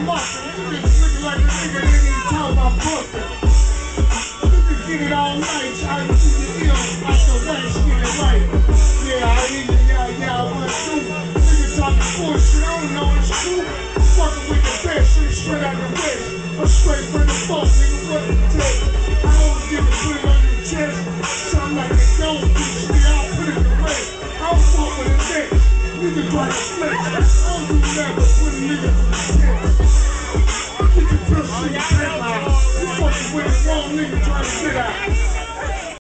muffin. Niggas looking like a nigga that ain't even talk about Brooklyn. You can get it all night, try to keep your ill out the way, get it right. Yeah, I need it, yeah, I want to. Niggas talking bullshit, I don't know it's true. Fucking with the best, shit straight out the west. I'm straight from the fuck, nigga, what the take? I don't give a put it on your chest. Sound like a dope bitch, nigga, I'll put it away. I don't fuck with the neck, nigga try to flex. I don't do nothing but put a nigga to the chest.